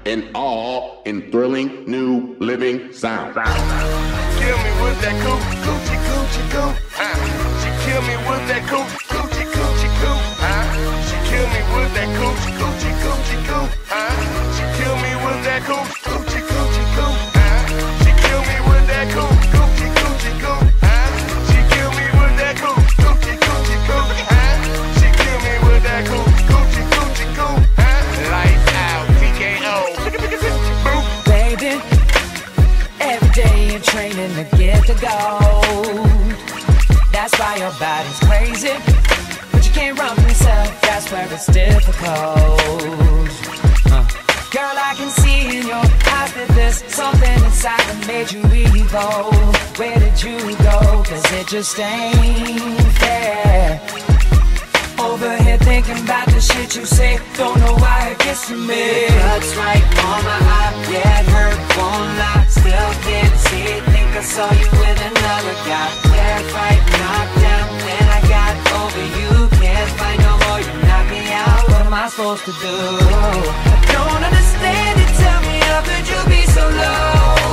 and all in thrilling new living sound. Kill me with that coochie coochie coochie coo. She kill me with that coochie coochie coochie coo. She kill me with that coochie coochie coochie coo. She kill me with that coochie coochie coochie coo. She kill me with that coochie coochie coochie coo. She kill me with that coochie coochie coochie coo. She kill me with that coochie coochie coochie coo. Lights out, TKO. Baby, every day you're training to get the gold. That's why your body's crazy, but you can't run from yourself. That's where it's difficult. Girl, I can see in your eyes that there's something inside that made you evil. Where did you go? Cause it just ain't fair. Over here thinking about the shit you say, don't know why it gets to me. Blood's right on my eye, yeah, it hurt, won't lie. Still can't see it, think I saw you with another guy. Terrified, knocked down, then I got over you. Can't fight no more, you knock me out. What am I supposed to do? I don't understand it, tell me how could you be so low?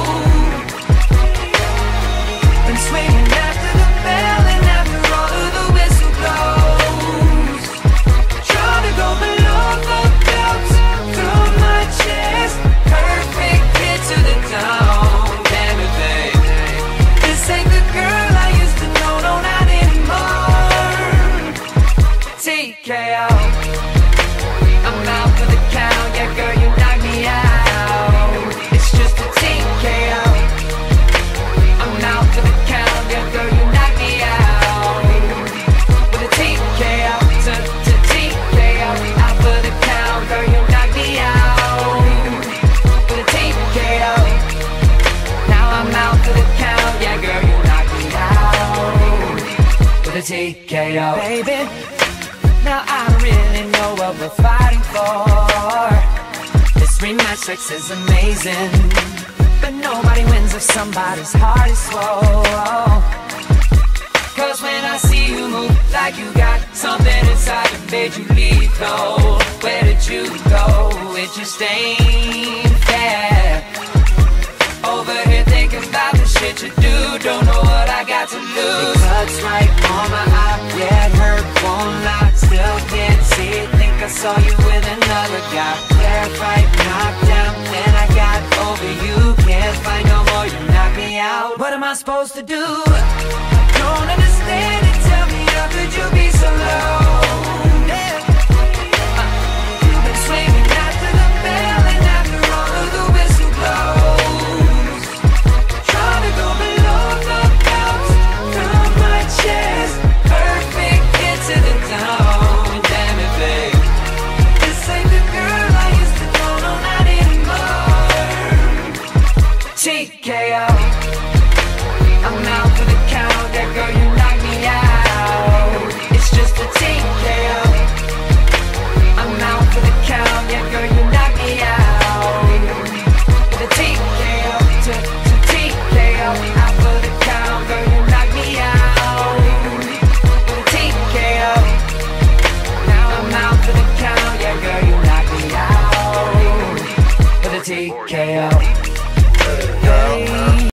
Been swinging after the bell and after all of the whistle blows. Trying to go below the belt, through my chest. Perfect hit to the dome, damn it baby. This ain't the girl I used to know, no not anymore. TKO, I'm out for the count, yeah girl you knock me out. It's just a TKO, I'm out for the count, yeah girl you knock me out. With a TKO, to TKO, out for the count, girl you knock me out. With a TKO, now I'm out for the count, yeah girl you knock me out. With a TKO, Baby, now I don't really know what we're fighting for. This rematch sex is amazing, but nobody wins if somebody's heart is swole. Cause when I see you move like you got something inside that made you lethal, where did you go? It just ain't fair. Over here thinking about the shit you do, don't know what I got to lose. Blood's right on my eye, yeah it hurt, won't lie. Still can't see it, think I saw you with another guy. Terrified, knocked down, then I got over you. Can't fight no more, you knock me out. What am I supposed to do? Don't understand it, tell me how could you be so low?